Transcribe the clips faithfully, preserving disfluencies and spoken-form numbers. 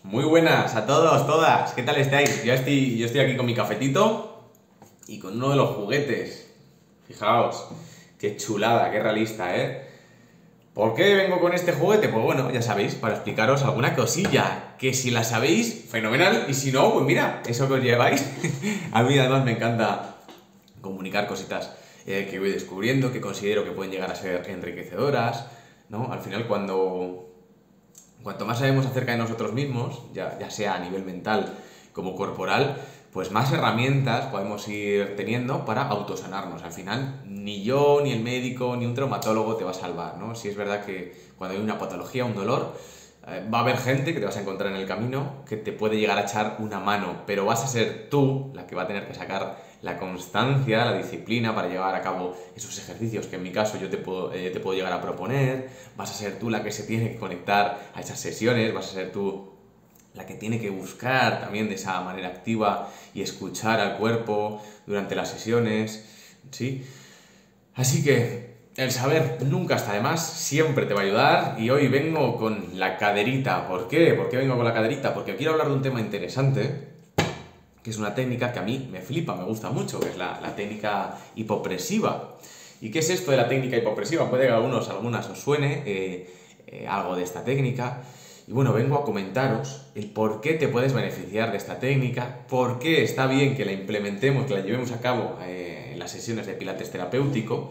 Muy buenas a todos, todas. ¿Qué tal estáis? Yo estoy, yo estoy aquí con mi cafetito y con uno de los juguetes. Fijaos, qué chulada, qué realista, ¿eh? ¿Por qué vengo con este juguete? Pues bueno, ya sabéis, para explicaros alguna cosilla, que si la sabéis, fenomenal, y si no, pues mira, eso que os lleváis. A mí además me encanta comunicar cositas eh, que voy descubriendo, que considero que pueden llegar a ser enriquecedoras, ¿no? Al final, cuando... Cuanto más sabemos acerca de nosotros mismos, ya, ya sea a nivel mental como corporal, pues más herramientas podemos ir teniendo para autosanarnos. Al final, ni yo, ni el médico, ni un traumatólogo te va a salvar, ¿no? Si es verdad que cuando hay una patología, un dolor, eh, va a haber gente que te vas a encontrar en el camino que te puede llegar a echar una mano, pero vas a ser tú la que va a tener que sacar la constancia, la disciplina para llevar a cabo esos ejercicios que en mi caso yo te puedo, eh, te puedo llegar a proponer. Vas a ser tú la que se tiene que conectar a esas sesiones, vas a ser tú la que tiene que buscar también de esa manera activa y escuchar al cuerpo durante las sesiones, ¿sí? Así que el saber nunca está de más, siempre te va a ayudar, y hoy vengo con la caderita. ¿Por qué? ¿Por qué vengo con la caderita? Porque quiero hablar de un tema interesante, que es una técnica que a mí me flipa, me gusta mucho, que es la, la técnica hipopresiva. ¿Y qué es esto de la técnica hipopresiva? Puede que a algunos, a algunas os suene eh, eh, algo de esta técnica. Y bueno, vengo a comentaros el por qué te puedes beneficiar de esta técnica, por qué está bien que la implementemos, que la llevemos a cabo eh, en las sesiones de pilates terapéutico.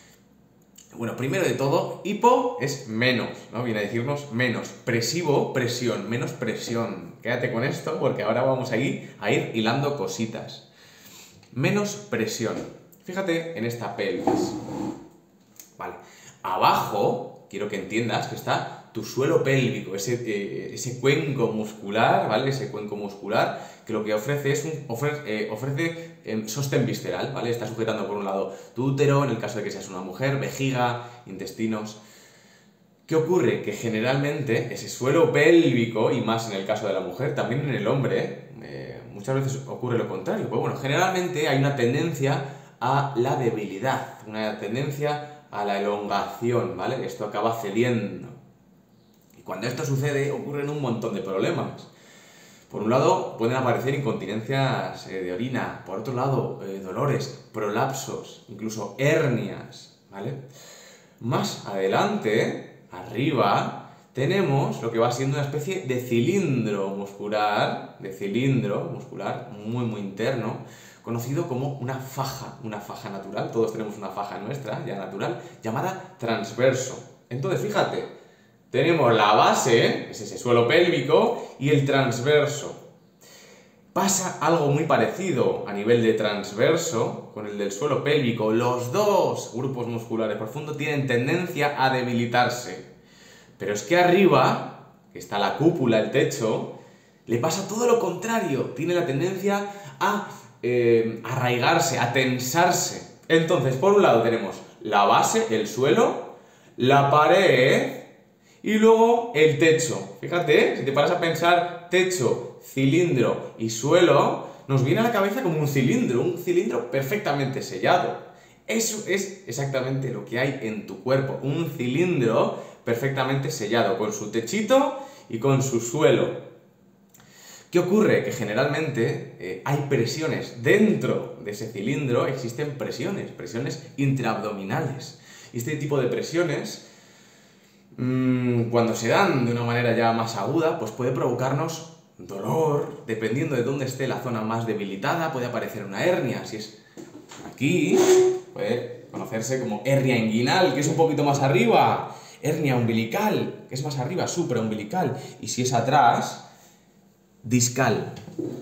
Bueno, primero de todo, hipo es menos, ¿no? Viene a decirnos menos. Presivo, presión, menos presión. Quédate con esto porque ahora vamos a ir, a ir hilando cositas. Menos presión. Fíjate en esta pelvis. Vale. Abajo, quiero que entiendas que está tu suelo pélvico, ese, eh, ese cuenco muscular, ¿vale? Ese cuenco muscular que lo que ofrece es un ofrece, eh, ofrece eh, sostén visceral, ¿vale? Está sujetando por un lado tu útero, en el caso de que seas una mujer, vejiga, intestinos. ¿Qué ocurre? Que generalmente ese suelo pélvico, y más en el caso de la mujer, también en el hombre, eh, muchas veces ocurre lo contrario. Pues bueno, generalmente hay una tendencia a la debilidad, una tendencia a la elongación, ¿vale? Esto acaba cediendo. Y cuando esto sucede, ocurren un montón de problemas. Por un lado, pueden aparecer incontinencias eh, de orina. Por otro lado, eh, dolores, prolapsos, incluso hernias, ¿vale? Más adelante, arriba, tenemos lo que va siendo una especie de cilindro muscular, de cilindro muscular muy, muy interno, conocido como una faja, una faja natural. Todos tenemos una faja nuestra, ya natural, llamada transverso. Entonces, fíjate, tenemos la base, es ese suelo pélvico, y el transverso. Pasa algo muy parecido a nivel de transverso con el del suelo pélvico. Los dos grupos musculares profundos tienen tendencia a debilitarse. Pero es que arriba, que está la cúpula, el techo, le pasa todo lo contrario. Tiene la tendencia a eh, arraigarse, a tensarse. Entonces, por un lado tenemos la base, el suelo, la pared y luego el techo. Fíjate, si te paras a pensar techo, cilindro y suelo, nos viene a la cabeza como un cilindro, un cilindro perfectamente sellado. Eso es exactamente lo que hay en tu cuerpo, un cilindro perfectamente sellado, con su techito y con su suelo. ¿Qué ocurre? Que generalmente eh, hay presiones dentro de ese cilindro, existen presiones, presiones intraabdominales. Y este tipo de presiones, cuando se dan de una manera ya más aguda, pues puede provocarnos dolor, dependiendo de dónde esté la zona más debilitada. Puede aparecer una hernia, si es aquí, puede conocerse como hernia inguinal, que es un poquito más arriba, hernia umbilical, que es más arriba, supraumbilical, y si es atrás, discal.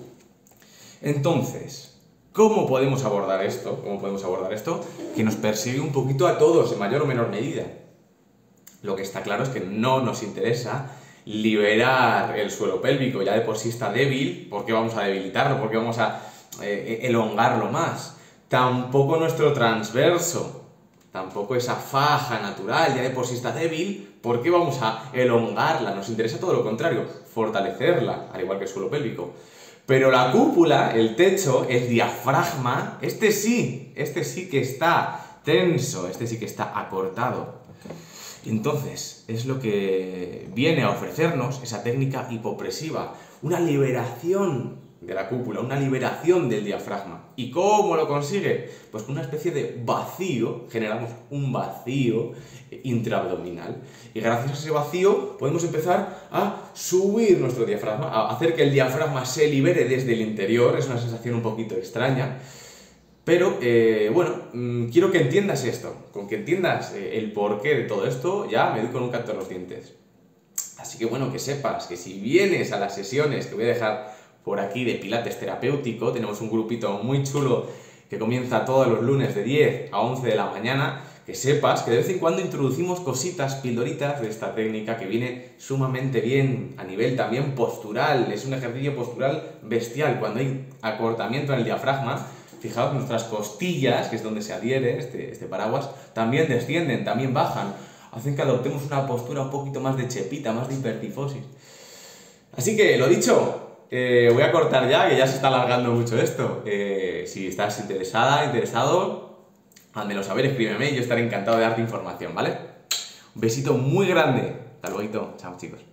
Entonces, ¿cómo podemos abordar esto? ¿Cómo podemos abordar esto? Que nos persigue un poquito a todos, en mayor o menor medida. Lo que está claro es que no nos interesa liberar el suelo pélvico, ya de por sí está débil. ¿Por qué vamos a debilitarlo? ¿Por qué vamos a eh, elongarlo más? Tampoco nuestro transverso, tampoco esa faja natural, ya de por sí está débil. ¿Por qué vamos a elongarla? Nos interesa todo lo contrario, fortalecerla, al igual que el suelo pélvico. Pero la cúpula, el techo, el diafragma, este sí, este sí que está tenso, este sí que está acortado. Entonces, es lo que viene a ofrecernos esa técnica hipopresiva, una liberación de la cúpula, una liberación del diafragma. ¿Y cómo lo consigue? Pues con una especie de vacío, generamos un vacío intraabdominal. Y gracias a ese vacío podemos empezar a subir nuestro diafragma, a hacer que el diafragma se libere desde el interior. Es una sensación un poquito extraña. Pero, eh, bueno, mmm, quiero que entiendas esto. Con que entiendas eh, el porqué de todo esto, ya me doy con un canto en los dientes. Así que, bueno, que sepas que si vienes a las sesiones que voy a dejar por aquí de Pilates terapéutico, tenemos un grupito muy chulo que comienza todos los lunes de diez a once de la mañana, que sepas que de vez en cuando introducimos cositas, pildoritas de esta técnica que viene sumamente bien a nivel también postural. Es un ejercicio postural bestial. Cuando hay acortamiento en el diafragma, fijaos, nuestras costillas, que es donde se adhiere este, este paraguas, también descienden, también bajan. Hacen que adoptemos una postura un poquito más de chepita, más de hipertifosis. Así que, lo dicho, eh, voy a cortar ya, que ya se está alargando mucho esto. Eh, si estás interesada, interesado, házmelo saber, escríbeme y yo estaré encantado de darte información, ¿vale? Un besito muy grande. Hasta luego. Chao, chicos.